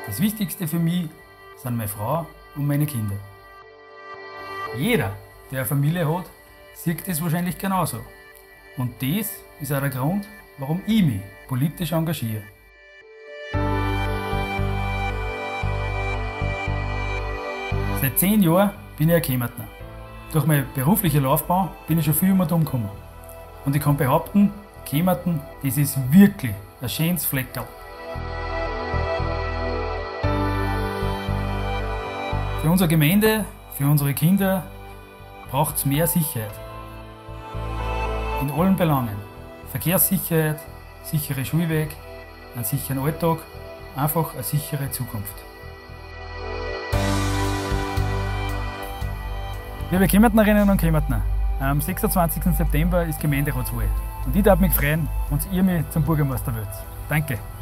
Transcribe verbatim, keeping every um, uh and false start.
Das Wichtigste für mich sind meine Frau und meine Kinder. Jeder, der eine Familie hat, sieht das wahrscheinlich genauso. Und das ist auch der Grund, warum ich mich politisch engagiere. Seit zehn Jahren bin ich ein Kärntner. Durch meine berufliche Laufbahn bin ich schon viel um und um gekommen. Und ich kann behaupten, Kärnten, das ist wirklich ein schönes Fleckerl. Für unsere Gemeinde, für unsere Kinder braucht es mehr Sicherheit. In allen Belangen. Verkehrssicherheit, sichere Schulweg, einen sicheren Alltag, einfach eine sichere Zukunft. Liebe Kärntnerinnen und Kärntner, am sechsundzwanzigsten September ist Gemeinderatswahl und ich darf mich freuen, wenn ihr mich zum Bürgermeister wählt. Danke!